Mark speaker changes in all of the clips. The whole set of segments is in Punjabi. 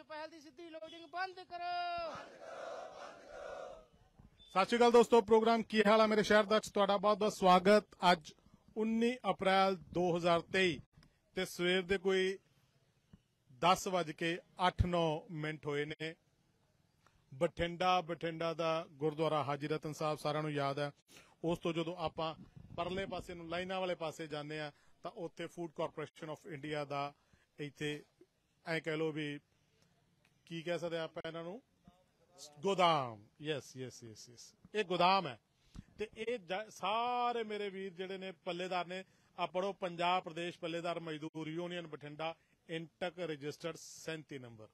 Speaker 1: शपैल दी सीधी लोडिंग बंद करो।
Speaker 2: सत श्री अकाल दोस्तों, प्रोग्राम की हाल है मेरे शहर दा तुहाडा बहुत बहुत स्वागत। अज 19 अप्रैल 2023 ते सवेर दे कोई 10:08 होए ने। बठिंडा दा गुरुद्वारा हाजी रतन साहब सारिਆਂ ਨੂੰ याद है। उस तो जदों आपां परले पासे ਨੂੰ लाइनां वाले पासे जाने आ ਤਾਂ ਉੱਥੇ फूड कारपोरेशन ऑफ इंडिया ਦਾ ਇੱਥੇ ਐ कह लो भी की कह सकते ਆਪਾਂ ਇਹਨਾਂ ਨੂੰ गोदाम। यस यस यस यस ये गोदाम है। ते सारे मेरे वीर जेडे ने पल्लेदार ने आ पढ़ो पंजाब प्रदेश पल्लेदार मजदूर union Bathinda INTUC registered 37 number.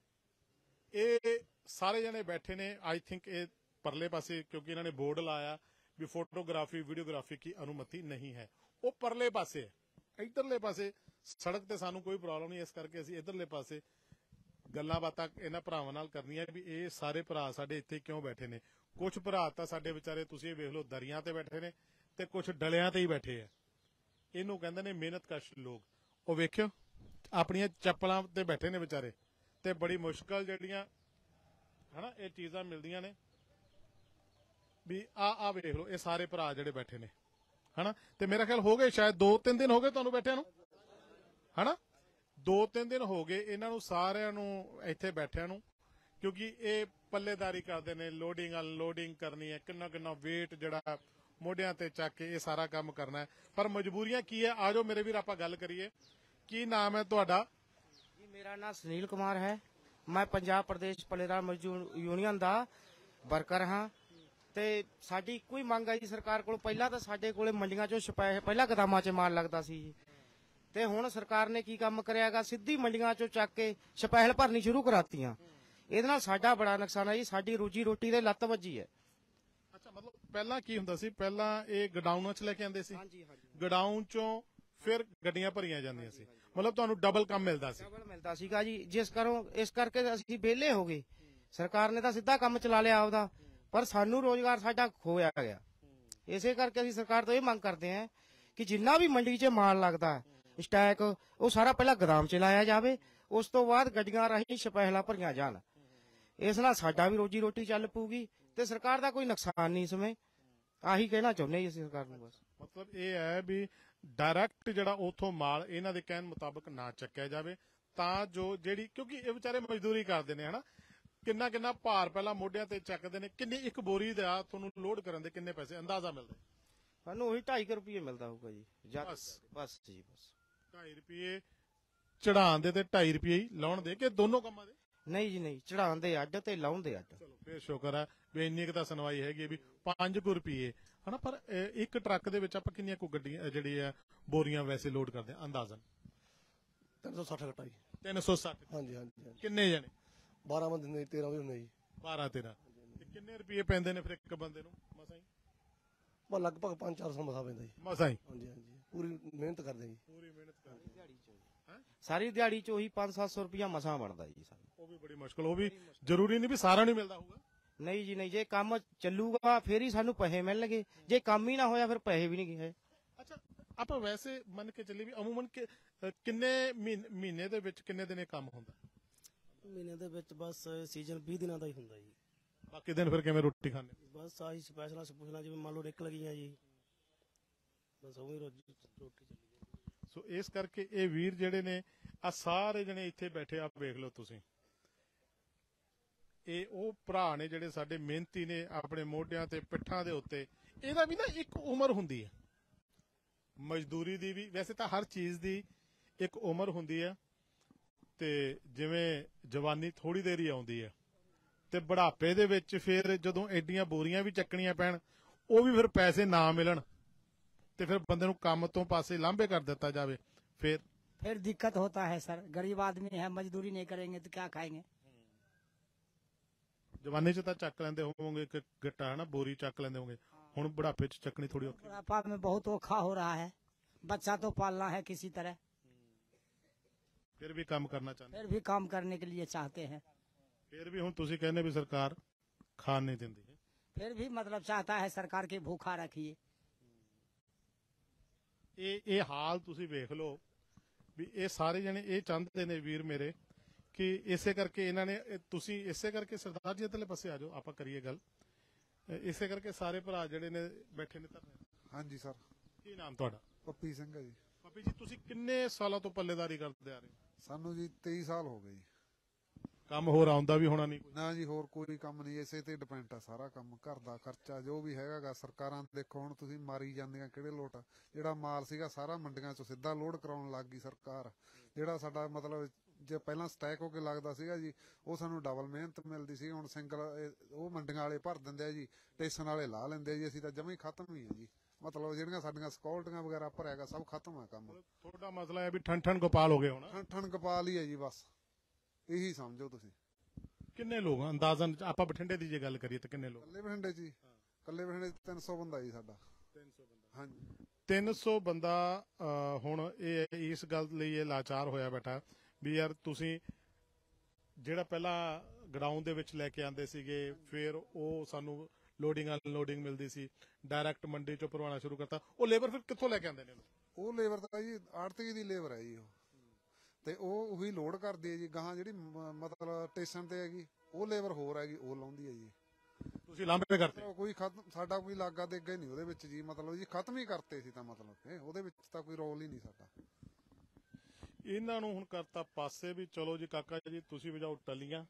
Speaker 2: ये सारे जने बैठे ने। आई थिंक ये परले पासे क्योंकि इन्होंने बोर्ड लाया भी फोटोग्राफी वीडियोग्राफी की अनुमति नहीं है, वो परले पासे है। इधरले पासे सड़क ते सानू कोई प्रॉब्लम नहीं, इस करके असीं इधरले पासे ਗੱਲਾਂ ਬਾਤਾਂ ਇਹਨਾਂ ਭਰਾਵਾਂ ਨਾਲ ਕਰਨੀਆਂ ਵੀ ਇਹ ਸਾਰੇ ਭਰਾ ਸਾਡੇ ਇੱਥੇ ਕਿਉਂ ਬੈਠੇ ਨੇ। ਕੁਝ ਭਰਾ ਤਾਂ ਸਾਡੇ ਵਿਚਾਰੇ ਤੁਸੀਂ ਵੇਖ ਲਓ ਦਰੀਆਂ ਤੇ ਬੈਠੇ ਨੇ ਤੇ ਕੁਝ ਡਲਿਆਂ ਤੇ ਹੀ ਬੈਠੇ ਆ। ਇਹਨੂੰ ਕਹਿੰਦੇ ਨੇ ਮਿਹਨਤਕਸ਼ ਲੋਕ। ਉਹ ਵੇਖਿਓ ਆਪਣੀਆਂ ਚੱਪਲਾਂ ਤੇ ਬੈਠੇ ਨੇ ਵਿਚਾਰੇ ਤੇ ਬੜੀ ਮੁਸ਼ਕਲ ਜਿਹੜੀਆਂ ਹਨਾ ਇਹ ਚੀਜ਼ਾਂ ਮਿਲਦੀਆਂ ਨੇ ਵੀ ਆ ਵੇਖ ਲਓ ਇਹ ਸਾਰੇ ਭਰਾ ਜਿਹੜੇ ਬੈਠੇ ਨੇ ਹਨਾ। ਤੇ ਮੇਰਾ ਖਿਆਲ ਹੋ ਗਏ ਸ਼ਾਇਦ 2-3 ਦਿਨ ਹੋ ਗਏ ਤੁਹਾਨੂੰ ਬੈਠਿਆਂ ਨੂੰ ਹਨਾ। 2-3 दिन हो गए इन्हों सारिਆਂ ਨੂੰ ਇੱਥੇ ਬੈਠਿਆਂ ਨੂੰ क्योंकि ये पल्लेदारी करते हैं। लोडिंग अनलोडिंग करनी है, किन्ना किन्ना वेट जड़ा मोढियां ते चक के ये सारा काम करना है। पर मजबूरियां की है, आ जाओ मेरे वीर आपां गल करिए। की नाम है तुहाडा?
Speaker 1: जी मेरा नाम सुनील कुमार है। मैं पंजाब प्रदेश पल्लेदार मजदूर यूनियन दा वर्कर हाँ। ते साडी कोई मंग है जी सरकार कोल। पहला तो साडे कोले मंडियां चों छपाए पहला गोदामां च माल लगदा सी जी, ਤੇ ਹੁਣ ਸਰਕਾਰ ਨੇ ਕੀ ਕੰਮ ਕਰਿਆਗਾ, ਸਿੱਧੀ ਮੰਡੀਆਂ ਚੋਂ ਚੱਕ ਕੇ ਛਪੈਲ ਭਰਨੀ ਸ਼ੁਰੂ ਕਰਾਤੀਆਂ। ਇਹਦੇ ਨਾਲ ਸਾਡਾ ਬੜਾ ਨੁਕਸਾਨ ਹੈ ਜੀ, ਸਾਡੀ ਰੋਜੀ ਰੋਟੀ ਦੇ ਲੱਤ ਵੱਜੀ ਹੈ।
Speaker 2: ਅੱਛਾ, ਮਤਲਬ ਪਹਿਲਾਂ ਕੀ ਹੁੰਦਾ ਸੀ? ਪਹਿਲਾਂ ਇਹ ਗਡਾਊਨਾਂ 'ਚ ਲੈ ਕੇ ਆਉਂਦੇ ਸੀ।
Speaker 1: ਹਾਂਜੀ ਹਾਂਜੀ।
Speaker 2: ਗਡਾਊਨ 'ਚੋਂ ਫਿਰ ਗੱਡੀਆਂ ਭਰੀਆਂ ਜਾਂਦੀਆਂ ਸੀ, ਮਤਲਬ ਤੁਹਾਨੂੰ ਡਬਲ ਕੰਮ ਮਿਲਦਾ ਸੀ।
Speaker 1: ਡਬਲ ਮਿਲਦਾ ਸੀਗਾ ਜੀ। ਇਸ ਕਰਕੇ ਅਸੀਂ ਵਿਹਲੇ ਹੋ ਗਏ। ਸਰਕਾਰ ਨੇ ਤਾਂ ਸਿੱਧਾ ਕੰਮ ਚਲਾ ਲਿਆ ਆਪਦਾ, ਪਰ ਸਾਨੂੰ ਰੋਜ਼ਗਾਰ ਸਾਡਾ ਖੋਇਆ ਗਿਆ। ਇਸੇ ਕਰਕੇ ਅਸੀਂ ਸਰਕਾਰ ਤੋਂ ਇਹ ਮੰਗ ਕਰਦੇ ਹਾਂ ਕਿ ਜਿੰਨਾ ਵੀ ਮੰਡੀ 'ਚ ਮਾਲ ਲੱਗਦਾ ਸਟੈਕ ਉਹ ਸਾਰਾ ਪਹਿਲਾਂ ਗੋਦਾਮ ਚ ਲਾਇਆ ਜਾਵੇ, ਉਸ ਤੋਂ ਬਾਅਦ ਗੱਡੀਆਂ ਰਾਹੀਂ ਛਪੈਲਾਂ ਭਰੀਆਂ ਜਾਣ। ਇਸ ਨਾਲ ਸਾਡਾ ਵੀ ਰੋਜੀ ਰੋਟੀ ਚੱਲ ਪਊਗੀ ਤੇ ਸਰਕਾਰ ਦਾ ਕੋਈ ਨੁਕਸਾਨ ਨਹੀਂ। ਸਮੇਂ ਆਹੀ ਕਹਿਣਾ ਚਾਹੁੰਦੇ ਜੀ ਸਰਕਾਰ ਨੂੰ। ਬਸ
Speaker 2: ਮਤਲਬ ਇਹ ਹੈ ਵੀ ਡਾਇਰੈਕਟ ਜਿਹੜਾ ਉਥੋਂ ਮਾਲ ਇਹਨਾਂ ਦੇ ਕਹਿਣ ਮੁਤਾਬਕ ਨਾ ਚੱਕਿਆ ਜਾਵੇ ਤਾਂ ਜੋ ਜਿਹੜੀ ਕਿਉਂਕਿ ਇਹ ਵਿਚਾਰੇ ਮਜ਼ਦੂਰੀ ਕਰਦੇ ਨੇ ਹਨਾ। ਕਿੰਨਾ ਕਿੰਨਾ ਭਾਰ ਪਹਿਲਾਂ ਮੋਢਿਆਂ ਤੇ ਚੱਕਦੇ ਨੇ। ਕਿੰਨੀ ਇੱਕ ਬੋਰੀ ਦਾ ਤੁਹਾਨੂੰ ਲੋਡ ਕਰਨ ਦੇ ਕਿੰਨੇ ਪੈਸੇ ਅੰਦਾਜ਼ਾ ਮਿਲਦਾ?
Speaker 1: ਸਾਨੂੰ ਉਹੀ 2.5 ਰੁਪਏ ਮਿਲਦਾ ਹੋਊਗਾ ਜੀ। ਬਸ ਜੀ ਬਸ
Speaker 2: 2.5 ਰੁਪਏ ਚੜਾਉਣ ਦੇ ਤੇ 2.5 ਰੁਪਏ ਹੀ ਲਾਉਣ ਦੇ ਕਿ ਦੋਨੋਂ ਕੰਮਾਂ ਦੇ? ਨਹੀਂ
Speaker 1: ਜੀ ਨਹੀਂ, ਚੜਾਉਣ ਦੇ ਅੱਡ ਤੇ ਲਾਉਣ ਦੇ ਅੱਡ।
Speaker 2: ਚਲੋ ਫੇਰ ਸ਼ੁਕਰ ਹੈ ਵੀ ਇੰਨੀ ਕੁ ਤਾਂ ਸੁਣਵਾਈ ਹੈਗੀ ਵੀ 5 ਰੁਪਏ ਹਨਾ। ਪਰ ਇੱਕ ਟਰੱਕ ਦੇ ਵਿੱਚ ਆਪਾਂ ਕਿੰਨੀਆਂ ਕੁ ਗੱਡੀਆਂ ਜਿਹੜੀ ਆ ਬੋਰੀਆਂ ਵੈਸੇ ਲੋਡ ਕਰਦੇ ਆ ਅੰਦਾਜ਼ਨ?
Speaker 3: 360 ਘਟਾ ਜੀ।
Speaker 2: 360?
Speaker 3: ਹਾਂਜੀ ਹਾਂਜੀ।
Speaker 2: ਕਿੰਨੇ ਜਣੇ?
Speaker 3: 12 ਬੰਦੇ ਨੇ, 13 ਵੀ ਹੁੰਦੇ ਜੀ।
Speaker 2: 12-13 ਕਿੰਨੇ ਰੁਪਏ ਪੈਂਦੇ ਨੇ ਫਿਰ ਇੱਕ ਬੰਦੇ ਨੂੰ ਮਸਾਂ ਹੀ?
Speaker 3: ਬਸ ਲਗਭਗ 500-400 ਮਸਾ ਪੈਂਦਾ ਜੀ।
Speaker 2: ਮਸਾਂ ਹੀ?
Speaker 3: ਹਾਂਜੀ ਹਾਂਜੀ, ਪੂਰੀ ਮਿਹਨਤ ਕਰਦੇ ਜੀ।
Speaker 2: ਪੂਰੀ ਮਿਹਨਤ ਕਰਦੇ ਦਿਹਾੜੀ ਚ
Speaker 1: ਸਾਰੀ ਦਿਹਾੜੀ ਚ ਉਹੀ 500-700 ਰੁਪਇਆ ਮਸਾਂ ਬਣਦਾ ਜੀ ਸਾਨੂੰ।
Speaker 2: ਉਹ ਵੀ ਬੜੀ ਮੁਸ਼ਕਲ। ਉਹ ਵੀ ਜ਼ਰੂਰੀ ਨਹੀਂ ਵੀ ਸਾਰਾ ਨਹੀਂ ਮਿਲਦਾ ਹੋਊਗਾ।
Speaker 1: ਨਹੀਂ ਜੀ ਨਹੀਂ, ਜੇ ਕੰਮ ਚੱਲੂਗਾ ਫਿਰ ਹੀ ਸਾਨੂੰ ਪੈਸੇ ਮਿਲਣਗੇ, ਜੇ ਕੰਮ ਹੀ ਨਾ ਹੋਇਆ ਫਿਰ ਪੈਸੇ ਵੀ ਨਹੀਂ ਗਏ।
Speaker 2: ਅੱਛਾ, ਆਪਾਂ ਵੈਸੇ ਮੰਨ ਕੇ ਚੱਲੀ ਵੀ ਅਮੂਮਨ ਕਿੰਨੇ ਮਹੀਨੇ ਦੇ ਵਿੱਚ ਕਿੰਨੇ ਦਿਨ ਇਹ ਕੰਮ ਹੁੰਦਾ?
Speaker 3: ਮਹੀਨੇ ਦੇ ਵਿੱਚ ਬਸ ਸੀਜ਼ਨ 20 ਦਿਨਾਂ ਦਾ ਹੀ ਹੁੰਦਾ ਜੀ।
Speaker 2: ਬਾਕੀ ਦਿਨ ਫਿਰ ਕਿਵੇਂ ਰੋਟੀ ਖਾਂਦੇ?
Speaker 3: ਬਸ ਆਹੀ ਸਪੈਸ਼ਲਾਂ ਸਪੂਸ਼ਲਾਂ ਜਿਵੇਂ ਮੰਨ ਲਓ ਨਿਕਲ ਗਈਆਂ ਜੀ, ਬਸ ਉਹੀ ਰੋਟੀ ਚੱਲੀ।
Speaker 2: ਸੋ ਇਸ ਕਰਕੇ ਇਹ ਵੀਰ ਜਿਹੜੇ ਨੇ ਆ ਸਾਰੇ ਜਣੇ ਇੱਥੇ ਬੈਠੇ ਆ ਵੇਖ ਲਓ ਤੁਸੀਂ, ਇਹ ਉਹ ਭਰਾ ਨੇ ਜਿਹੜੇ ਸਾਡੇ ਮਿਹਨਤੀ ਨੇ ਆਪਣੇ ਮੋਢਿਆਂ ਤੇ ਪਿੱਠਾਂ ਦੇ ਉੱਤੇ। ਇਹਦਾ ਵੀ ਨਾ ਇੱਕ ਉਮਰ ਹੁੰਦੀ ਹੈ ਮਜ਼ਦੂਰੀ ਦੀ ਵੀ। ਵੈਸੇ ਤਾਂ ਹਰ ਚੀਜ਼ ਦੀ ਇੱਕ ਉਮਰ ਹੁੰਦੀ ਹੈ ਤੇ ਜਿਵੇਂ ਜਵਾਨੀ ਥੋੜੀ ਦੇਰ ਹੀ ਆਉਂਦੀ ਹੈ ਤੇ ਬੁਢਾਪੇ ਦੇ ਵਿੱਚ ਫਿਰ ਜਦੋਂ ਐਡੀਆਂ ਬੋਰੀਆਂ ਵੀ ਚੱਕਣੀਆਂ ਪੈਣ, ਉਹ ਵੀ ਫਿਰ ਪੈਸੇ ਨਾ ਮਿਲਣ ਤੇ ਫਿਰ ਬੰਦੇ ਨੂੰ ਕੰਮ ਤੋਂ ਪਾਸੇ ਲਾਂਭੇ ਕਰ ਦਿੱਤਾ ਜਾਵੇ, फिर
Speaker 4: दिक्कत होता है सर। गरीब आदमी है, मजदूरी नहीं करेंगे तो क्या खाएंगे।
Speaker 2: जवानी च चक लेंदे होवोगे एक गट्टा है ना, बोरी चक लेंदे होंगे। हुण बुढ़ापे च चकनी थोड़ी औखी।
Speaker 4: बुढ़ापा में बहुत औखा हो रहा है, बच्चा तो पालना है किसी तरह।
Speaker 2: फिर भी काम करना चाहते,
Speaker 4: फिर भी काम करने के लिए चाहते हैं।
Speaker 2: फिर भी हुण तुसीं कहने भी सरकार खान नहीं देंदी है,
Speaker 4: फिर भी मतलब चाहता है सरकार के भूखा रखिए।
Speaker 2: ये हाल तुसीं वेख लो भी ये सारे जने ये चाहते ने वीर मेरे ਬਾਕੀ ਇਸੇ ਕਰਕੇ ਇਹਨਾਂ ਨੇ ਤੁਸੀਂ ਇਸੇ ਕਰਕੇ ਸਰਦਾਰ ਜੀ ਇੱਧਰਲੇ ਪਾਸੇ ਆ ਜਾਓ, ਆਪਾਂ ਕਰੀਏ ਗੱਲ। ਇਸੇ ਕਰਕੇ ਸਾਰੇ ਭਰਾ ਜਿਹੜੇ ਨੇ ਬੈਠੇ ਨੇ ਧਰਨੇ।
Speaker 5: ਹਾਂਜੀ ਸਰ,
Speaker 2: ਕੀ ਨਾਮ ਤੁਹਾਡਾ?
Speaker 5: ਪੱਪੀ ਸਿੰਘ ਹੈ ਜੀ।
Speaker 2: ਪੱਪੀ ਜੀ, ਤੁਸੀਂ ਕਿੰਨੇ ਸਾਲਾਂ ਤੋਂ ਪੱਲੇਦਾਰੀ ਕਰਦੇ ਆ ਰਹੇ ਹੋ?
Speaker 5: ਸਾਨੂੰ ਜੀ 23 ਸਾਲ ਹੋ ਗਏ ਜੀ।
Speaker 2: ਕੰਮ ਹੋਰ ਆਉਂਦਾ ਵੀ ਹੋਣਾ ਨਹੀਂ ਕੋਈ?
Speaker 5: ਨਾ ਜੀ, ਹੋਰ ਕੋਈ ਕੰਮ ਨਹੀਂ, ਇਸੇ ਤੇ ਡਿਪੈਂਡ ਆ ਸਾਰਾ ਕੰਮ। ਘਰ ਦਾ ਖਰਚਾ ਜੋ ਵੀ ਹੈਗਾਗਾ, ਸਰਕਾਰਾਂ ਦੇਖੋ ਹੁਣ ਤੁਸੀਂ ਮਾਰੀ ਜਾਂਦੀਆਂ ਕਿਹੜੇ ਲੋਟ। ਜਿਹੜਾ ਮਾਲ ਸੀਗਾ ਸਾਰਾ ਮੰਡੀਆਂ ਚੋਂ ਸਿੱਧਾ ਲੋਡ ਕਰਾਉਣ ਲੱਗ ਗਈ ਸਰਕਾਰ। ਜਿਹੜਾ ਸਾਡਾ ਮਤਲਬ ਜੇ ਪਹਿਲਾਂ ਸਟੈਕ ਹੋ ਕੇ ਲੱਗਦਾ ਸੀਗਾ ਜੀ, ਉਹ ਸਾਨੂੰ ਡਬਲ ਮਿਹਨਤ ਮਿਲਦੀ ਸੀ। ਹੁਣ ਸਿੰਗਲ ਉਹ ਮੰਡੀਆਂ ਵਾਲੇ ਭਰ ਦਿੰਦੇ ਆ ਜੀ, ਸਟੇਸ਼ਨ ਵਾਲੇ ਲਾ ਲੈਂਦੇ ਆ ਜੀ। ਅਸੀਂ ਤਾਂ ਜਮਾਂ ਹੀ ਖਤਮ ਹੀ ਆ ਜੀ, ਮਤਲਬ ਜਿਹੜੀਆਂ ਸਾਡੀਆਂ ਸਿਕਿਉਰਟੀਆਂ ਵਗੈਰਾ ਭਰਿਆਗਾ ਸਭ ਖਤਮ ਆ ਕੰਮ।
Speaker 2: ਤੁਹਾਡਾ ਮਸਲਾ ਹੈ ਵੀ ਠਣ ਗੋਪਾਲ ਹੋ ਗਏ ਹੋਣਾ?
Speaker 5: ਠਣ ਕਪਾਲ ਹੀ ਹੈ ਜੀ, ਬਸ ਇਹੀ ਸਮਝੋ ਤੁਸੀਂ।
Speaker 2: ਕਿੰਨੇ ਲੋਕ ਅੰਦਾਜ਼ਨ ਆਪਾਂ ਬਠਿੰਡੇ ਦੀ ਜੇ ਗੱਲ ਕਰੀਏ ਤਾਂ ਕਿੰਨੇ ਲੋਕ?
Speaker 5: ਕੱਲੇ ਬਠਿੰਡੇ ਜੀ, ਕੱਲੇ ਬਠਿੰਡੇ 300 ਬੰਦਾ ਜੀ ਸਾਡਾ।
Speaker 2: 300 ਬੰਦਾ?
Speaker 5: ਹਾਂਜੀ
Speaker 2: 300 ਬੰਦਾ। ਹੁਣ ਇਹ ਇਸ ਗੱਲ ਲਈ ਇਹ ਲਾਚਾਰ ਹੋਇਆ ਬੈਠਾ ਵੀ ਯਾਰ ਤੁਸੀਂ ਜਿਹੜਾ ਪਹਿਲਾਂ ਗਰਾਊਂਡ ਦੇ ਵਿੱਚ ਲੈ ਕੇ ਆਂਦੇ ਸੀਗੇ, ਫਿਰ ਉਹ ਸਾਨੂੰ ਲੋਡਿੰਗ ਅਨਲੋਡਿੰਗ ਮਿਲਦੀ ਸੀ, ਡਾਇਰੈਕਟ ਮੰਡੀ ਚੋਂ ਭਰਵਾਉਣਾ ਸ਼ੁਰੂ ਕਰਤਾ, ਉਹ ਲੇਬਰ ਫਿਰ ਕਿੱਥੋਂ ਲੈ ਕੇ ਆਂਦੇ ਨੇ?
Speaker 5: ਉਹ ਲੇਬਰ ਤਾਂ ਜੀ ਆੜਤੀ ਦੀ ਲੇਬਰ ਹੈ ਜੀ ਉਹ, ਤੇ ਉਹ ਉਹੀ ਲੋਡ ਕਰਦੀ ਹੈ ਜੀ। ਗਾਹਾਂ ਜਿਹੜੀ ਮਤਲਬ ਸਟੇਸ਼ਨ ਤੇ ਹੈਗੀ ਉਹ ਲੇਬਰ ਹੋਰ ਹੈਗੀ, ਉਹ ਲਾਉਂਦੀ ਹੈ ਜੀ।
Speaker 2: ਤੁਸੀਂ ਲਾਂਭੇ ਕਰਤੇ?
Speaker 5: ਕੋਈ ਖਤਮ ਸਾਡਾ ਕੋਈ ਲਾਗਾ ਦੇਗਾ ਨਹੀਂ ਉਹਦੇ ਵਿੱਚ ਜੀ, ਮਤਲਬ ਜੀ ਖਤਮ ਹੀ ਕਰਤੇ ਸੀ ਤਾਂ ਮਤਲਬ ਕਿ ਉਹਦੇ ਵਿੱਚ ਤਾਂ ਕੋਈ ਰੋਲ ਹੀ ਨਹੀਂ ਸਾਡਾ।
Speaker 2: ਇਹਨਾਂ ਨੂੰ ਹੁਣ ਕਰਤਾ ਪਾਸੇ ਵੀ। ਚਲੋ ਜੀ ਕਾਕਾ ਜੀ, ਤੁਸੀਂ ਵਜਾਓ ਟੱਲੀਆਂ।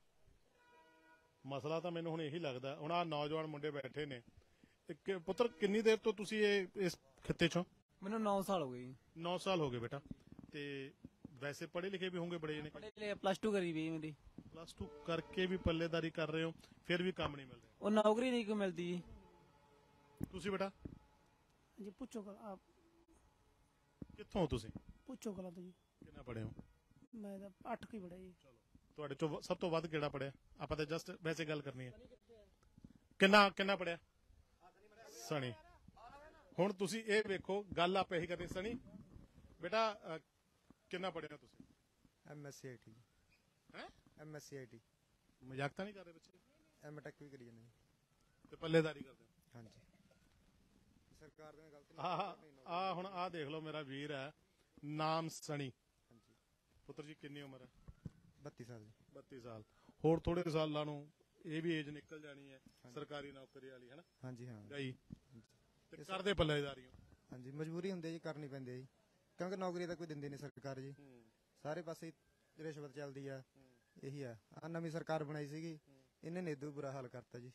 Speaker 2: ਮਸਲਾ ਤਾਂ ਮੈਨੂੰ ਹੁਣ ਇਹੀ ਲੱਗਦਾ। ਹੁਣ ਆਹ ਨੌਜਵਾਨ ਮੁੰਡੇ ਬੈਠੇ ਨੇ, ਪੁੱਤਰ ਕਿੰਨੀ ਦੇਰ ਤੋਂ ਤੁਸੀਂ ਇਸ ਖਿੱਤੇ ਚੋਂ?
Speaker 6: ਮੈਨੂੰ 9 ਸਾਲ ਹੋ ਗਏ ਜੀ।
Speaker 2: 9 ਸਾਲ ਹੋ ਗਏ ਬੇਟਾ। ਤੇ ਵੈਸੇ ਪੜ੍ਹੇ ਲਿਖੇ ਵੀ ਹੋਣਗੇ ਬੜੇ ਨੇ?
Speaker 6: ਪੜ੍ਹੇ ਲਿਖੇ +2 ਕਰੀ ਵੀ ਮੇਰੀ।
Speaker 2: +2 ਕਰਕੇ ਵੀ ਪੱਲੇਦਾਰੀ ਕਰ ਰਹੇ ਹੋ, ਫਿਰ ਵੀ ਕੰਮ ਨਹੀਂ ਮਿਲ ਰਿਹਾ?
Speaker 6: ਉਹ ਨੌਕਰੀ ਨਹੀਂ ਕੋਈ ਮਿਲਦੀ ਜੀ।
Speaker 2: ਤੁਸੀਂ ਬੇਟਾ
Speaker 3: ਜੀ ਪੁੱਛੋ ਕਲਾ
Speaker 2: ਕਿੱਥੋਂ ਹੋ ਤੁਸੀਂ?
Speaker 3: ਪੁੱਛੋ ਕਲਾ ਤੋਂ ਜੀ।
Speaker 2: ਕਿੰਨਾ ਪੜ੍ਹੇ ਹੋ?
Speaker 3: ਮੈਂ ਤਾਂ 8 ਕੀ ਪੜਿਆ ਜੀ।
Speaker 2: ਤੁਹਾਡੇ ਚੋਂ ਸਭ ਤੋਂ ਵੱਧ ਕਿਹੜਾ ਪੜਿਆ? ਆਪਾਂ ਤਾਂ ਜਸਟ ਵੈਸੇ ਗੱਲ ਕਰਨੀ ਹੈ। ਕਿੰਨਾ ਪੜਿਆ? ਸਣੀ। ਹੁਣ ਤੁਸੀਂ ਇਹ ਵੇਖੋ, ਗੱਲ ਆਪਾਂ ਇਹੀ ਕਰਦੇ। ਸਣੀ ਬੇਟਾ ਕਿੰਨਾ ਪੜਿਆ ਤੁਸੀਂ?
Speaker 7: MSc IT।
Speaker 2: ਹੈ?
Speaker 7: MSc IT।
Speaker 2: ਮਜ਼ਾਕ ਤਾਂ ਨਹੀਂ ਕਰ ਰਹੇ ਬੱਚੇ?
Speaker 7: M.Tech ਵੀ ਕਰੀ ਜਾਂਦੇ ਜੀ।
Speaker 2: ਤੇ ਪੱਲੇਦਾਰੀ ਕਰਦੇ?
Speaker 7: ਹਾਂਜੀ। ਸਰਕਾਰ ਦੀਆਂ ਗਲਤ
Speaker 2: ਆ ਹੁਣ ਆ ਦੇਖ ਲਓ, ਮੇਰਾ ਵੀਰ ਹੈ, ਨਾਮ ਸਣੀ।
Speaker 7: ਹਾਂਜੀ।
Speaker 2: ਪੁੱਤਰ ਜੀ ਕਿੰਨੀ ਉਮਰ ਹੈ?
Speaker 7: 32 ਸਾਲ ਜੀ।
Speaker 2: 32 ਸਾਲ। ਹੋਰ ਥੋੜੇ ਸਾਲਾਂ ਨੂੰ ਇਹ ਵੀ ਏਜ ਨਿਕਲ ਜਾਣੀ ਹੈ ਸਰਕਾਰੀ ਨੌਕਰੀ ਵਾਲੀ, ਹੈ ਨਾ?
Speaker 7: ਹਾਂਜੀ ਹਾਂ
Speaker 2: ਗਈ ਤੇ ਕਰਦੇ ਪੱਲੇਦਾਰੀ ਹੋ?
Speaker 7: ਹਾਂਜੀ, ਮਜਬੂਰੀ ਹੁੰਦੀ ਹੈ ਜੀ, ਕਰਨੀ ਪੈਂਦੀ ਹੈ ਜੀ, ਕਿਉਂਕਿ ਨੌਕਰੀ ਤਾਂ ਕੋਈ ਦਿੰਦੀ ਨਹੀਂ ਸਰਕਾਰ ਜੀ। ਸਾਰੇ ਪਾਸੇ ਰਿਸ਼ਵਤ ਚੱਲਦੀ ਆ। ਇਹੀ ਆ ਨਵੀਂ ਸਰਕਾਰ ਬਣਾਈ ਸੀਗੀ, ਇਹਨੇ ਨੇ ਇਦੋਂ ਬੁਰਾ ਹਾਲ ਕਰਤਾ ਜੀ।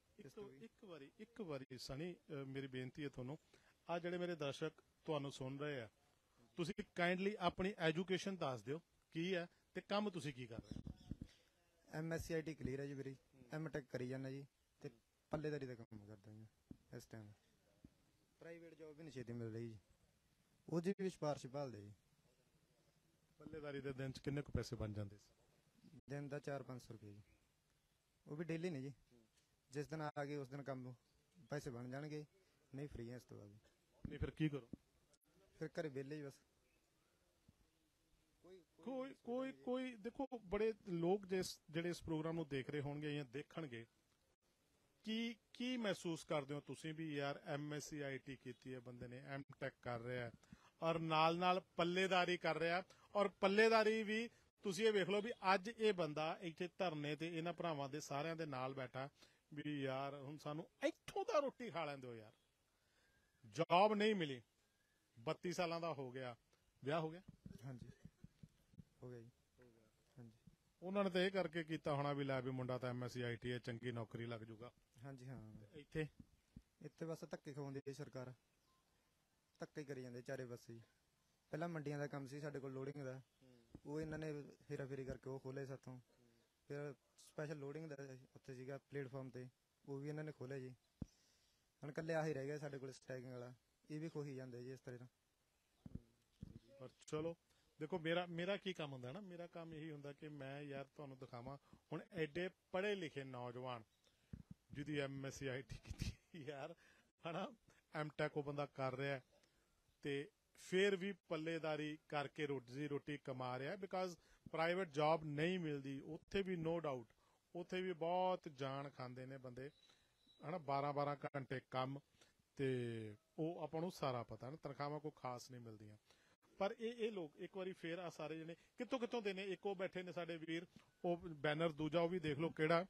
Speaker 2: ਇੱਕ ਵਾਰੀ ਸਣੀ, ਮੇਰੀ ਬੇਨਤੀ ਹੈ ਤੁਹਾਨੂੰ, ਆ ਜਿਹੜੇ ਮੇਰੇ ਦਰਸ਼ਕ ਤੁਹਾਨੂੰ ਸੁਣ ਰਹੇ ਆ, ਤੁਸੀਂ ਕਾਈਂਡਲੀ ਆਪਣੀ ਐਜੂਕੇਸ਼ਨ ਦੱਸ ਦਿਓ ਕੀ ਹੈ ਤੇ ਕੰਮ ਤੁਸੀਂ ਕੀ ਕਰ ਰਹੇ ਹੋ?
Speaker 7: MSc IT ਕਲੀਅਰ ਹੈ ਜੀ ਮੇਰੀ। M.Tech ਕਰੀ ਜਾਂਦਾ ਜੀ, ਤੇ ਪੱਲੇਦਾਰੀ ਦਾ ਕੰਮ ਕਰਦਾ ਜੀ ਇਸ ਟਾਈਮ। ਪ੍ਰਾਈਵੇਟ ਜੋਬ ਵੀ ਨਹੀਂ ਛੇਤੀ ਮਿਲ ਰਹੀ ਜੀ, ਉਹਦੀ ਵੀ ਸਿਫਾਰਿਸ਼ ਭਾਲਦੇ ਜੀ।
Speaker 2: ਪੱਲੇਦਾਰੀ ਦੇ ਦਿਨ ਚ ਕਿੰਨੇ ਕੁ ਪੈਸੇ ਬਣ ਜਾਂਦੇ ਸੀ?
Speaker 7: ਦਿਨ ਦਾ 400-500 ਰੁਪਏ ਜੀ, ਉਹ ਵੀ ਡੇਲੀ ਨਹੀਂ ਜੀ। ਜਿਸ ਦਿਨ ਆ ਗਏ ਉਸ ਦਿਨ ਕੰਮ ਪੈਸੇ ਬਣ ਜਾਣਗੇ, ਨਹੀਂ ਫ੍ਰੀ ਹੈ ਇਸ ਤੋਂ ਬਾਅਦ।
Speaker 2: ਨਹੀਂ ਫਿਰ ਕੀ ਕਰੋ?
Speaker 7: ਫਿਰ ਘਰੇ ਵਿਹਲੇ ਹੀ ਬਸ।
Speaker 2: ਕੋਈ ਦੇਖੋ, ਬੜੇ ਲੋਕ ਜਿਹੜੇ ਇਸ ਪ੍ਰੋਗਰਾਮ ਨੂੰ ਦੇਖ ਰਹੇ ਹੋਣਗੇ ਜਾਂ ਦੇਖਣਗੇ, ਕੀ ਮਹਿਸੂਸ ਕਰਦੇ ਹੋ ਤੁਸੀਂ ਵੀ ਯਾਰ MSc IT ਕੀਤੀ ਹੈ ਬੰਦੇ ਨੇ, M.Tech ਕਰ ਰਿਹਾ ਹੈ ਔਰ ਨਾਲ ਪੱਲੇਦਾਰੀ ਕਰ ਰਿਹਾ, ਔਰ ਪੱਲੇਦਾਰੀ ਵੀ ਤੁਸੀਂ ਇਹ ਵੇਖ ਲਓ ਵੀ ਅੱਜ ਇਹ ਬੰਦਾ ਇੱਥੇ ਧਰਨੇ ਤੇ ਇਹਨਾਂ ਭਰਾਵਾਂ ਦੇ ਸਾਰਿਆਂ ਦੇ ਨਾਲ ਬੈਠਾ ਵੀ ਯਾਰ ਹੁਣ ਸਾਨੂੰ ਇੱਥੋਂ ਦਾ ਰੋਟੀ ਖਾ ਲੈਂਦੇ ਹੋ ਯਾਰ। ਜੌਬ ਨਹੀਂ ਮਿਲੀ, 32 ਸਾਲਾਂ ਦਾ ਹੋ ਗਿਆ, ਵਿਆਹ ਹੋ ਗਿਆ?
Speaker 7: ਹਾਂਜੀ ਹੋ ਗਿਆ ਜੀ। ਹਾਂਜੀ
Speaker 2: ਉਹਨਾਂ ਨੇ ਤਾਂ ਇਹ ਕਰਕੇ ਕੀਤਾ ਹੋਣਾ ਵੀ ਲੈ ਵੀ ਮੁੰਡਾ ਤਾਂ MSc IT ਹੈ, ਚੰਗੀ ਨੌਕਰੀ ਲੱਗ ਜੂਗਾ।
Speaker 7: ਹਾਂਜੀ ਹਾਂ।
Speaker 2: ਇੱਥੇ
Speaker 7: ਬਸ ਧੱਕੇ ਖਵਾਉਂਦੀ ਹੈ ਸਰਕਾਰ, ਧੱਕੇ ਕਰੀ ਜਾਂਦੇ ਚਾਰੇ ਪਾਸੇ ਜੀ। ਪਹਿਲਾਂ ਮੰਡੀਆਂ ਦਾ ਕੰਮ ਸੀ ਸਾਡੇ ਕੋਲ, ਲੋਡਿੰਗ ਦਾ, ਉਹ ਇਹਨਾਂ ਨੇ ਹੇਰਾਫੇਰੀ ਕਰਕੇ ਉਹ ਖੋਲੇ ਸਾਥੋਂ। ਫਿਰ ਸਪੈਸ਼ਲ ਲੋਡਿੰਗ ਦਾ ਉੱਥੇ ਸੀਗਾ ਪਲੇਟਫਾਰਮ ਤੇ, ਉਹ ਵੀ ਇਹਨਾਂ ਨੇ ਖੋਲਿਆ ਜੀ। ਹੁਣ ਇਕੱਲੇ ਆਹੀ ਰਹਿ ਗਿਆ ਸਾਡੇ ਕੋਲ ਸਟੈਕਿੰਗ ਵਾਲਾ, ਇਹ ਵੀ ਖੋਹੀ ਜਾਂਦੇ ਜੀ ਇਸ ਤਰ੍ਹਾਂ।
Speaker 2: ਪਰ ਚਲੋ ਦੇਖੋ, ਮੇਰਾ ਕੀ ਕੰਮ ਹੁੰਦਾ ਨਾ, ਮੇਰਾ ਕੰਮ ਇਹੀ ਹੁੰਦਾ ਕਿ ਮੈਂ ਯਾਰ ਤੁਹਾਨੂੰ ਦਿਖਾਵਾਂ ਹੁਣ ਐਡੇ ਪੜ੍ਹੇ ਲਿਖੇ ਨੌਜਵਾਨ ਜਿਹਦੀ MSc IT ਕੀਤੀ ਯਾਰ, ਹਨਾ, M.Tech ਉਹ ਬੰਦਾ ਕਰ ਰਿਹਾ ਤੇ ਫਿਰ ਵੀ ਪੱਲੇਦਾਰੀ ਕਰਕੇ ਰੋਟੀ ਕਮਾ ਰਿਹਾ। ਬਿਕਾਜ਼ ਪ੍ਰਾਈਵੇਟ ਜੌਬ ਨਹੀਂ ਮਿਲਦੀ, ਉੱਥੇ ਵੀ ਨੋ ਡਾਊਟ, ਉੱਥੇ ਵੀ ਬਹੁਤ ਜਾਨ ਖਾਂਦੇ ਨੇ ਬੰਦੇ, ਹਨਾ, 12-12 ਘੰਟੇ ਕੰਮ, ਤੇ ਉਹ ਆਪਾਂ ਨੂੰ ਸਾਰਾ ਪਤਾ ਨਾ, ਤਨਖਾਹਾਂ ਕੋਈ ਖਾਸ ਨਹੀਂ ਮਿਲਦੀਆਂ। ਪਰ ਇਹ ਲੋਕ ਇੱਕ ਵਾਰੀ ਫੇਰ ਆ ਸਾਰੇ ਜਣੇ ਕਿੱਥੋਂ ਕਿੱਥੋਂ ਦੇ ਨੇ, ਇੱਕ ਉਹ ਬੈਠੇ ਨੇ ਸਾਡੇ ਵੀਰ, ਉਹ ਬੈਨਰ ਦੂਜਾ ਉਹ ਵੀ ਦੇਖ ਲਓ ਕਿਹੜਾ।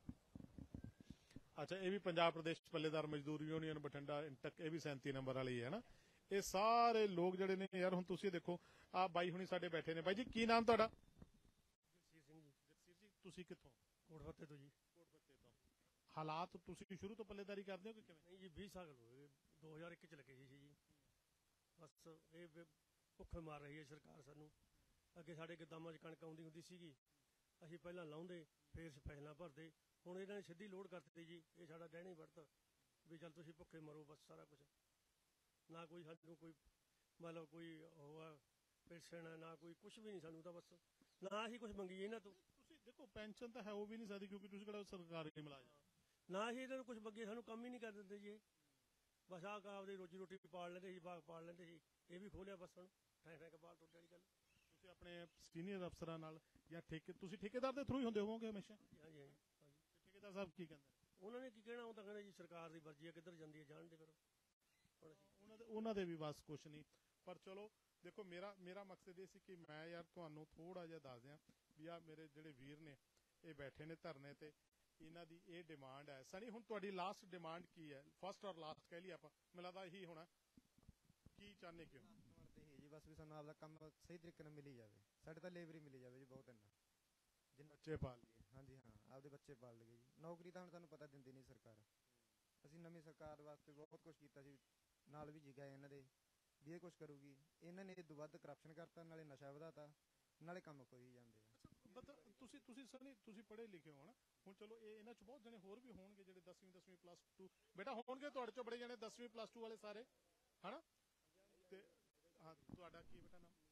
Speaker 2: ਅੱਛਾ, ਇਹ ਵੀ ਪੰਜਾਬ ਪ੍ਰਦੇਸ਼ ਪੱਲੇਦਾਰ ਮਜ਼ਦੂਰ ਯੂਨੀਅਨ ਬਠਿੰਡਾ ਇੰਟਕ, ਇਹ ਵੀ 37 ਨੰਬਰ ਵਾਲੀ ਹੈ ਨਾ। ਇਹ ਸਾਰੇ ਲੋਕ ਜਿਹੜੇ ਨੇ ਯਾਰ, ਹੁਣ ਤੁਸੀਂ ਦੇਖੋ ਆ ਬਾਈ ਹੁਣੀ ਸਾਡੇ ਬੈਠੇ ਨੇ। ਬਾਈ ਜੀ ਕੀ ਨਾਮ ਤੁਹਾਡਾ?
Speaker 3: ਜਗਸੀਰ ਸਿੰਘ ਜੀ,
Speaker 2: ਜਗਸੀਰ ਜੀ, ਤੁਸੀਂ ਕਿੱਥੋਂ?
Speaker 3: ਕੋਟਫੱਤੇ ਤੋਂ ਜੀ।
Speaker 2: ਕੋਟਪੱਤੇ ਤੋਂ। ਹਾਲਾਤ ਤੁਸੀਂ ਸ਼ੁਰੂ ਤੋਂ ਪੱਲੇਦਾਰੀ ਕਰਦੇ ਹੋ ਕਿ ਕਿਵੇਂ?
Speaker 3: ਨਹੀਂ ਜੀ, 20 ਸਾਲ ਹੋ ਗਏ, 2001 ਚ ਲੱਗੇ ਸੀ ਜੀ। ਬਸ ਇਹ ਭੁੱਖ ਮਾਰ ਰਹੀ ਹੈ ਸਰਕਾਰ ਸਾਨੂੰ। ਅੱਗੇ ਸਾਡੇ ਗੋਦਾਮਾਂ 'ਚ ਕਣਕ ਆਉਂਦੀ ਹੁੰਦੀ ਸੀਗੀ, ਅਸੀਂ ਪਹਿਲਾਂ ਲਾਉਂਦੇ ਫੇਰ ਸਪੈਸ਼ਲਾਂ ਭਰਦੇ। ਹੁਣ ਇਹਨਾਂ ਨੇ ਸਿੱਧੀ ਲੋਡ ਕਰਤੀ ਜੀ, ਇਹ ਸਾਡਾ ਡਹਿਣੀ ਵੜਤ ਵੀ ਚੱਲ ਤੁਸੀਂ ਭੁੱਖੇ ਮਰੋ, ਬਸ ਸਾਰਾ ਕੁਝ। ਨਾ ਕੋਈ ਸਾਨੂੰ ਕੋਈ ਮਤਲਬ ਕੋਈ ਉਹ ਆ ਪੈਨਸ਼ਨ ਹੈ, ਨਾ ਕੋਈ ਕੁਝ ਵੀ ਨਹੀਂ ਸਾਨੂੰ ਤਾਂ, ਬਸ ਨਾ ਅਸੀਂ ਕੁਝ ਮੰਗੀਏ ਇਹਨਾਂ ਤੋਂ।
Speaker 2: ਤੁਸੀਂ ਦੇਖੋ ਪੈਨਸ਼ਨ ਤਾਂ ਹੈ ਉਹ ਵੀ ਨਹੀਂ ਸਕਦੀ ਕਿਉਂਕਿ ਤੁਸੀਂ ਕਿਹੜਾ ਸਰਕਾਰੀ ਮੁਲਾਜ਼ਮ।
Speaker 3: ਨਾ ਅਸੀਂ ਇਹਨਾਂ ਨੂੰ ਕੁਝ ਮੰਗੀਏ, ਸਾਨੂੰ ਕੰਮ ਹੀ ਨਹੀਂ ਕਰ ਦਿੰਦੇ ਜੀ ਇਹ। ਬਸ ਆਹ ਆਪਦੀ ਰੋਜੀ ਰੋਟੀ ਪਾਲ ਲੈਂਦੇ ਸੀ, ਬਾਗ ਪਾਲ ਲੈਂਦੇ ਸੀ। ਇਹ ਵੀ ਖੋਲਿਆ ਬਸ ਹੁਣ, ਠੈਂ ਠੈਂ ਕਬਾਲ ਟੁੱਟ ਵਾਲੀ ਗੱਲ।
Speaker 2: ਤੁਸੀਂ ਆਪਣੇ ਸੀਨੀਅਰ ਅਫਸਰਾਂ ਨਾਲ ਜਾਂ ਤੁਸੀਂ ਠੇਕੇਦਾਰ ਦੇ ਥਰੂ ਹੀ ਹੁੰਦੇ ਹੋਵੋਗੇ ਹਮੇਸ਼ਾ?
Speaker 3: ਹਾਂਜੀ ਹਾਂਜੀ ਹਾਂਜੀ।
Speaker 2: ਠੇਕੇਦਾਰ ਸਾਹਿਬ ਕੀ ਕਹਿੰਦੇ?
Speaker 3: ਉਹਨਾਂ ਨੇ ਕੀ ਕਹਿਣਾ, ਉਹ ਤਾਂ ਕਹਿੰਦੇ ਜੀ ਸਰਕਾਰ ਦੀ ਮਰਜ਼ੀ ਹੈ, ਕਿੱਧਰ ਜਾਂਦੀ ਹੈ ਜਾਣ ਦੇ। ਫਿਰ ਹੁਣ
Speaker 2: ਉਹਨਾਂ ਦੇ ਵੀ ਬਸ ਕੁਝ ਨਹੀਂ। ਪਰ ਚਲੋ ਦੇਖੋ, ਮੇਰਾ ਮਕਸਦ ਇਹ ਸੀ ਕਿ ਮੈਂ ਯਾਰ ਤੁਹਾਨੂੰ ਥੋੜਾ ਜਿਹਾ ਦੱਸ ਦਿਆਂ ਵੀ ਆ ਮੇਰੇ ਜਿਹੜੇ ਵੀਰ ਨੇ ਇਹ ਬੈਠੇ ਨੇ ਧਰਨੇ ਤੇ, ਇਹਨਾਂ ਦੀ ਇਹ ਡਿਮਾਂਡ ਹੈ। ਸਨੀ, ਹੁਣ ਤੁਹਾਡੀ ਲਾਸਟ ਡਿਮਾਂਡ ਕੀ ਹੈ? ਫਸਟ ਔਰ ਲਾਸਟ ਕਹਿ ਲਈ ਆਪਾਂ, ਮੈਨੂੰ ਲੱਗਦਾ ਇਹੀ ਹੋਣਾ। ਕੀ ਚਾਹੁੰਦੇ ਕਿਉਂ?
Speaker 7: ਤੇ ਹੀ ਜੀ ਬਸ ਵੀ ਸਾਨੂੰ ਆਪਦਾ ਕੰਮ ਸਹੀ ਤਰੀਕੇ ਨਾਲ ਮਿਲੀ ਜਾਵੇ, ਸਾਡੇ ਤਾਂ ਲੇਬਰ ਹੀ ਮਿਲੀ ਜਾਵੇ ਜੀ, ਬਹੁਤ ਇੰਨਾ ਜਿੰਨਾ
Speaker 2: ਬੱਚੇ ਪਾਲ ਲਈਏ।
Speaker 7: ਹਾਂਜੀ ਹਾਂ, ਆਪਦੇ ਬੱਚੇ ਪਾਲ ਲਈਏ ਜੀ। ਨੌਕਰੀ ਤਾਂ ਹੁਣ ਤੁਹਾਨੂੰ ਪਤਾ ਦਿੰਦੀ ਨਹੀਂ ਸਰਕਾਰ। ਅਸੀਂ ਨਵੀਂ ਸਰਕਾਰ ਵਾਸਤੇ ਬਹੁਤ ਕੁਝ ਕੀਤਾ ਸੀ, ਨਾਲ ਵੀ ਜੀ ਗਏ ਇਹਨਾਂ ਦੇ ਵੀ ਇਹ ਕੁਝ ਕਰੂਗੀ। ਇਹਨਾਂ ਨੇ ਇਹ ਤੋਂ ਵੱਧ ਕਰਪਸ਼ਨ ਕਰਤਾ, ਨਾਲੇ ਨਸ਼ਾ ਵਧਾਤਾ, ਨਾਲੇ ਕੰਮ ਖੋਈ ਜਾਂਦੇ ਆ।
Speaker 2: ਤੁਸੀਂ ਸਨੀ, ਤੁਸੀਂ ਪੜ੍ਹੇ ਲਿਖੇ ਹੋ ਨਾ। ਹੁਣ ਚਲੋ ਇਹਨਾਂ ਚ ਬਹੁਤ ਜਣੇ ਹੋਰ ਵੀ ਹੋਣਗੇ ਜਿਹੜੇ 10ਵੀਂ +2 ਬੇਟਾ ਹੋਣਗੇ ਤੁਹਾਡੇ ਚੋਂ ਬੜੇ ਜਣੇ 10ਵੀਂ +2 ਵਾਲੇ ਸਾਰੇ, ਹਨਾ? ਤੇ ਹਾਂ, ਤੁਹਾਡਾ ਕੀ ਬੇਟਾ ਨਾਮ?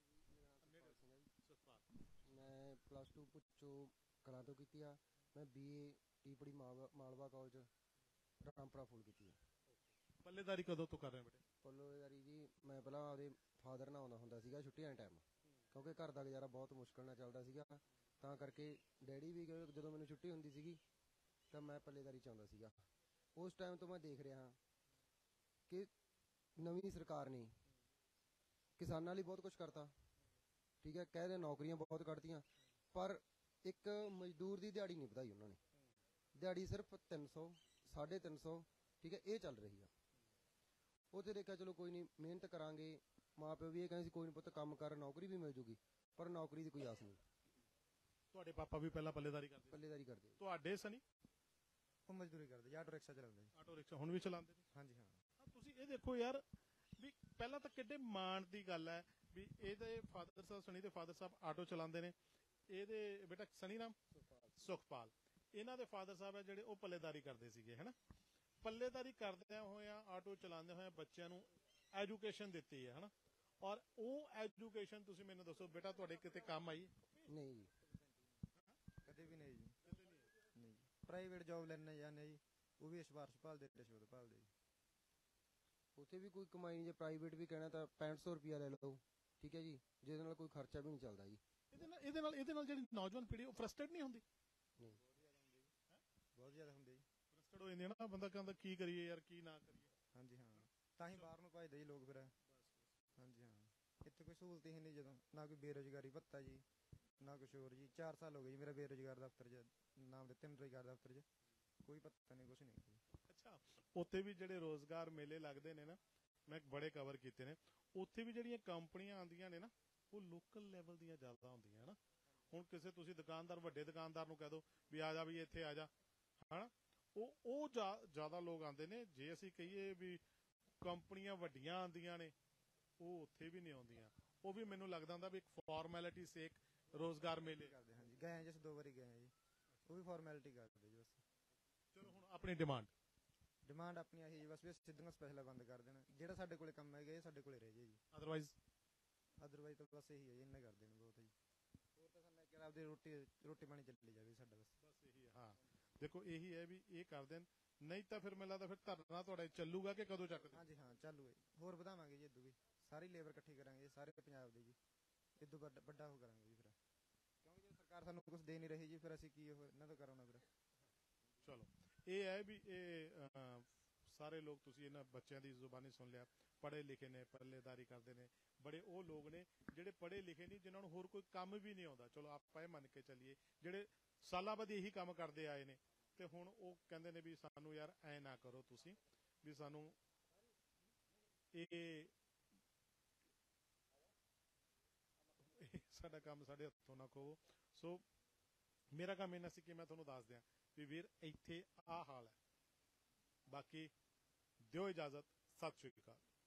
Speaker 2: ਸੁਖਪਾਲ।
Speaker 8: ਮੈਂ +2 ਪੁੱਛੋ ਕਲਾਂ ਤੋਂ ਕੀਤੀ ਆ। ਮੈਂ BA ਟੀਪੜੀ ਮਾਲਵਾ ਕਾਲਜ ਰਾਮਪੁਰਾ ਫੁੱਲ ਕੀਤੀ ਆ।
Speaker 2: ਪੱਲੇਦਾਰੀ ਕਦੋਂ ਤੋਂ ਕਰ ਰਹੇ ਬੇਟੇ?
Speaker 8: ਪੱਲੇਦਾਰੀ ਜੀ ਮੈਂ ਪਹਿਲਾਂ ਆਪਦੇ ਫਾਦਰ ਨਾਲ ਆਉਂਦਾ ਹੁੰਦਾ ਸੀਗਾ ਛੁੱਟੀਆਂ ਦੇ ਟਾਈਮ, ਕਿਉਂਕਿ ਘਰ ਦਾ ਗੁਜ਼ਾਰਾ ਬਹੁਤ ਮੁਸ਼ਕਲ ਨਾਲ ਚੱਲਦਾ ਸੀਗਾ। ਤਾਂ ਕਰਕੇ ਡੈਡੀ ਵੀ ਜਦੋਂ ਮੈਨੂੰ ਛੁੱਟੀ ਹੁੰਦੀ ਸੀਗੀ ਤਾਂ ਮੈਂ ਪੱਲੇਦਾਰੀ 'ਚ ਆਉਂਦਾ ਸੀਗਾ। ਉਸ ਟਾਈਮ ਤੋਂ ਮੈਂ ਦੇਖ ਰਿਹਾ ਕਿ ਨਵੀਂ ਸਰਕਾਰ ਨੇ ਕਿਸਾਨਾਂ ਲਈ ਬਹੁਤ ਕੁਝ ਕਰਤਾ, ਠੀਕ ਹੈ, ਕਹਿੰਦੇ ਨੌਕਰੀਆਂ ਬਹੁਤ ਕੱਢਤੀਆਂ, ਪਰ ਇੱਕ ਮਜ਼ਦੂਰ ਦੀ ਦਿਹਾੜੀ ਨਹੀਂ ਵਧਾਈ ਉਹਨਾਂ ਨੇ। ਦਿਹਾੜੀ ਸਿਰਫ 300 350, ਠੀਕ ਹੈ, ਇਹ ਚੱਲ ਰਹੀ ਆ। ਉਹ ਤੇ ਦੇਖਿਆ ਚਲੋ ਕੋਈ ਨਹੀਂ, ਮਿਹਨਤ ਕਰਾਂਗੇ। ਮਾਂ ਪਿਓ ਵੀ ਇਹ ਕਹਿੰਦੇ ਸੀ ਕੋਈ ਨਹੀਂ ਪੁੱਤ ਕੰਮ ਕਰ, ਨੌਕਰੀ ਵੀ ਮਿਲ ਜੂਗੀ, ਪਰ ਨੌਕਰੀ ਦੀ ਕੋਈ ਆਸ ਨਹੀਂ।
Speaker 2: ਤੁਹਾਡੇ ਪਾਪਾ ਵੀ ਪਹਿਲਾਂ ਪੱਲੇਦਾਰੀ ਕਰਦੇ?
Speaker 8: ਪੱਲੇਦਾਰੀ ਕਰਦੇ।
Speaker 2: ਤੁਹਾਡੇ ਸਨੀ?
Speaker 7: ਉਹ ਮਜ਼ਦੂਰੀ ਕਰਦੇ, ਆਟੋ ਰਿਕਸ਼ਾ ਚਲਾਉਂਦੇ ਜੀ।
Speaker 2: ਆਟੋ ਰਿਕਸ਼ਾ ਹੁਣ ਵੀ ਚਲਾਉਂਦੇ ਨੇ?
Speaker 7: ਹਾਂਜੀ ਹਾਂ।
Speaker 2: ਤੁਸੀਂ ਇਹ ਦੇਖੋ ਯਾਰ ਵੀ ਪਹਿਲਾਂ ਤਾਂ ਕਿੱਡੇ ਮਾਣ ਦੀ ਗੱਲ ਹੈ ਵੀ ਇਹਦੇ ਫਾਦਰ ਸਾਹਿਬ, ਸਨੀ ਦੇ ਫਾਦਰ ਸਾਹਿਬ ਆਟੋ ਚਲਾਉਂਦੇ ਨੇ। ਇਹਦੇ ਬੇਟਾ ਸਨੀ ਨਾਮ? ਸੁਖਪਾਲ। ਇਹਨਾਂ ਦੇ ਫਾਦਰ ਸਾਹਿਬ ਹੈ ਜਿਹੜੇ ਉਹ ਪੱਲੇਦਾਰੀ ਕਰਦੇ ਸੀਗੇ, ਹਨਾ? ਪੱਲੇਦਾਰੀ ਕਰਦਿਆਂ ਹੋਇਆਂ, ਆਟੋ ਚਲਾਉਂਦੇ ਹੋਇਆਂ ਬੱਚਿਆਂ ਨੂੰ ਐਜੂਕੇਸ਼ਨ ਦਿੱਤੀ ਹੈ, ਹਨਾ? ਔਰ ਉਹ ਐਜੂਕੇਸ਼ਨ ਤੁਸੀਂ ਮੈਨੂੰ ਦੱਸੋ ਬੇਟਾ ਤੁਹਾਡੇ ਕਿਤੇ ਕੰਮ ਆਈ?
Speaker 8: ਨਹੀਂ ਜੀ,
Speaker 7: ਕਦੇ ਵੀ ਨਹੀਂ ਜੀ। ਨਹੀਂ ਜੀ, ਪ੍ਰਾਈਵੇਟ ਜੌਬ ਲੈਣੇ ਜਾਂਦੇ ਜੀ, ਉਹ ਵੀ ਸਿਫਾਰਿਸ਼ ਭਾਲਦੇ, ਰਿਸ਼ਵਤ ਭਾਲਦੇ ਜੀ।
Speaker 8: ਉੱਥੇ ਵੀ ਕੋਈ ਕਮਾਈ ਨਹੀਂ। ਜੇ ਪ੍ਰਾਈਵੇਟ ਵੀ ਕਹਿਣਾ ਤਾਂ 6500 ਰੁਪਇਆ ਲੈ ਲਓ, ਠੀਕ ਹੈ ਜੀ, ਜਿਹਦੇ ਨਾਲ ਕੋਈ ਖਰਚਾ ਵੀ ਨਹੀਂ ਚੱਲਦਾ ਜੀ।
Speaker 2: ਇਹਦੇ ਨਾਲ ਜਿਹੜੀ ਨੌਜਵਾਨ ਪੀੜ੍ਹੀ ਉਹ ਫਰਸਟ੍ਰੇਟ ਨਹੀਂ ਹੁੰਦੀ?
Speaker 8: ਨਹੀਂ,
Speaker 7: ਬਹੁਤ ਜ਼ਿਆਦਾ ਹੁੰਦੇ ਜੀ।
Speaker 2: ਫਰਸਟ੍ਰੇਟ ਹੋ ਜਾਂਦੀ ਹੈ ਨਾ, ਬੰਦਾ ਕਹਿੰਦਾ ਕੀ ਕਰੀਏ ਯਾਰ, ਕੀ ਨਾ ਕਰੀਏ।
Speaker 7: ਹਾਂਜੀ ਹਾਂ, ਤਾਂ ਹੀ ਬਾਹਰ ਨੂੰ ਭੱਜਦੇ ਜੀ ਲੋਕ ਫਿਰ। ਹਾਂਜੀ ਹਾਂ, ਇੱਥੇ ਕੋਈ ਸਹੂਲਤ ਹੀ ਨਹੀਂ, ਜਦੋਂ ਨਾ ਕੋਈ ਬੇਰੁਜ਼ਗਾਰੀ ਭੱਤਾ ਜੀ, ਨਾ ਕੁਛ ਹੋਰ ਜੀ। 4 ਸਾਲ ਹੋ ਗਏ ਜੀ ਮੇਰਾ ਬੇਰੁਜ਼ਗਾਰ ਦਫ਼ਤਰ 'ਚ ਨਾਮ ਦਿੱਤੇ, ਨਰੇਗਾ ਦਫ਼ਤਰ 'ਚ ਕੋਈ ਪਤਾ ਨਹੀਂ, ਕੁਛ ਨਹੀਂ।
Speaker 2: ਅੱਛਾ, ਉੱਥੇ ਵੀ ਜਿਹੜੇ ਰੋਜ਼ਗਾਰ ਮੇਲੇ ਲੱਗਦੇ ਨੇ ਨਾ, ਮੈਂ ਬੜੇ ਕਵਰ ਕੀਤੇ ਨੇ, ਉੱਥੇ ਵੀ ਜਿਹੜੀਆਂ ਕੰਪਨੀਆਂ ਆਉਂਦੀਆਂ ਨੇ ਨਾ, ਉਹ ਲੋਕਲ ਲੈਵਲ ਦੀਆਂ ਜ਼ਿਆਦਾ ਹੁੰਦੀਆਂ ਨਾ। ਹੁਣ ਕਿਸੇ ਤੁਸੀਂ ਦੁਕਾਨਦਾਰ, ਵੱਡੇ ਦੁਕਾਨਦਾਰ ਨੂੰ ਕਹਿ ਦੋ ਵੀ ਆ ਜਾ ਵੀ ਇੱਥੇ ਆ ਜਾ, ਹਨਾ? ਉਹ ਜ਼ਿਆਦਾ ਲੋਕ ਆਉਂਦੇ ਨੇ। ਜੇ ਅਸੀਂ ਕਹੀਏ ਵੀ ਕੰਪਨੀਆਂ ਵੱਡੀਆਂ ਆਉਂਦੀਆਂ ਨੇ, ਉਹ ਉੱਥੇ ਵੀ ਨਹੀਂ ਆਉਂਦੀਆਂ। ਉਹ ਵੀ ਮੈਨੂੰ ਲੱਗਦਾ ਹੁੰਦਾ ਵੀ ਇੱਕ ਫਾਰਮੈਲਿਟੀ ਸੇਕ ਰੋਜ਼ਗਾਰ ਮੇਲੇ
Speaker 7: ਕਰਦੇ। ਹਾਂਜੀ, ਗਏ ਜਿਸ 2 ਵਾਰੀ ਗਏ ਜੀ, ਉਹ ਵੀ ਫਾਰਮੈਲਿਟੀ ਕਰਦੇ ਜੀ ਬਸ।
Speaker 2: ਚਲੋ ਹੁਣ ਆਪਣੀ ਡਿਮਾਂਡ
Speaker 7: ਆਪਣੀ ਆਹੀ ਜੀ ਬਸ ਵੀ ਸਿੱਧੀਆਂ ਸਪੈਸ਼ਲਾਂ ਬੰਦ ਕਰ ਦੇਣ। ਜਿਹੜਾ ਸਾਡੇ ਕੋਲੇ ਕੰਮ ਹੈਗਾ ਇਹ ਸਾਡੇ ਕੋਲੇ ਰਹਿ ਜੇ ਜੀ।
Speaker 2: ਅਦਰਵਾਈਜ਼
Speaker 7: ਤਾਂ ਬਸ ਇਹੀ ਹੈ ਜੀ, ਇੰਨਾ ਕਰਦੇ ਨੇ ਬਹੁਤ ਜੀ। ਹੋਰ ਤਾਂ ਸਾਨੂੰ ਕਿਹਾ ਆਪਦੀ ਰੋਟੀ ਪਾਣੀ ਚੱਲੀ ਜਾਵੇ ਸਾਡਾ, ਬਸ
Speaker 2: ਇਹੀ ਹੈ। ਹਾਂ ਦੇਖੋ, ਇਹੀ ਹੈ ਵੀ ਇਹ ਕਰ ਦੇਣ, ਨਹੀਂ ਤਾਂ ਫਿਰ ਮੈਨੂੰ ਲੱਗਦਾ ਫਿਰ ਧਰਨਾ ਤੁਹਾਡਾ ਚੱਲੂਗਾ ਕਿ ਕਦੋਂ ਚੱਕਦੇ?
Speaker 7: ਹਾਂਜੀ ਹਾਂ, ਚਾਲੂ ਹੈ। ਹੋਰ ਵਧਾਵਾਂਗੇ ਜੀ ਇਦੋਂ ਵੀ, ਸਾਰੀ ਲੇਬਰ ਇਕੱਠੀ ਕਰਾਂਗੇ ਸਾਰੇ ਪੰਜਾਬ ਦੀ ਜੀ, ਇਦੋਂ ਵੱਡਾ ਉਹ ਕਰਾਂਗੇ ਜੀ। ਫਿਰ ਕਿਉਂਕਿ ਜੇ ਸਰਕਾਰ ਸਾਨੂੰ ਕੁਝ ਦੇ ਨਹੀਂ ਰਹੀ ਜੀ, ਫਿਰ ਅਸੀਂ ਕੀ ਇਹਨਾਂ ਤੋਂ ਕਰਾਉਣਾ ਫਿਰ।
Speaker 2: ਚਲੋ ਇਹ ਹੈ ਵੀ ਇਹ ਸਾਰੇ ਲੋਕ ਤੁਸੀਂ ਇਹਨਾਂ ਬੱਚਿਆਂ ਦੀ ਜ਼ੁਬਾਨੀ ਸੁਣ ਲਿਆ, ਪੜ੍ਹੇ ਲਿਖੇ ਨੇ, ਪੱਲੇਦਾਰੀ ਕਰਦੇ ਨੇ, ਬੜੇ ਉਹ ਲੋਕ ਨੇ ਜਿਹੜੇ ਪੜ੍ਹੇ ਲਿਖੇ ਨਹੀਂ, ਜਿਨ੍ਹਾਂ ਨੂੰ ਹੋਰ ਕੋਈ ਕੰਮ ਵੀ ਨਹੀਂ ਆਉਂਦਾ। ਚਲੋ ਆਪਾਂ ਇਹ ਮੰਨ ਕੇ ਚੱਲੀਏ ਜਿਹੜੇ ਸਾਲਾਂ ਬਾਅਦ ਇਹੀ ਕੰਮ ਕਰਦੇ ਆਏ ਨੇ, ਤੇ ਹੁਣ ਉਹ ਕਹਿੰਦੇ ਨੇ ਵੀ ਸਾਨੂੰ ਯਾਰ ਐ ਨਾ ਕਰੋ ਤੁਸੀਂ, ਵੀ ਸਾਨੂੰ ਇਹ ਸਾਡਾ ਕੰਮ ਸਾਡੇ ਹੱਥੋਂ ਨਾ ਖੋਵੋ। ਸੋ ਮੇਰਾ ਕੰਮ ਇਹਨਾਂ ਸੀ ਕਿ ਮੈਂ ਤੁਹਾਨੂੰ ਦੱਸ ਦਿਆਂ ਵੀ ਵੀਰ ਇੱਥੇ ਆਹ ਹਾਲ ਹੈ। ਬਾਕੀ ਦਿਓ ਇਜਾਜ਼ਤ, ਸਤਿ ਸ਼੍ਰੀ ਅਕਾਲ।